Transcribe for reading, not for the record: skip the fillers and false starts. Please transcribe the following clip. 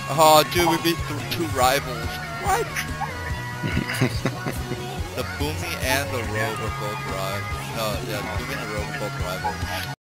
Oh, dude, we beat two rivals. What? The Boomy and the Rogue are both rivals. No, yeah, the Boomy and the Rogue are both rivals.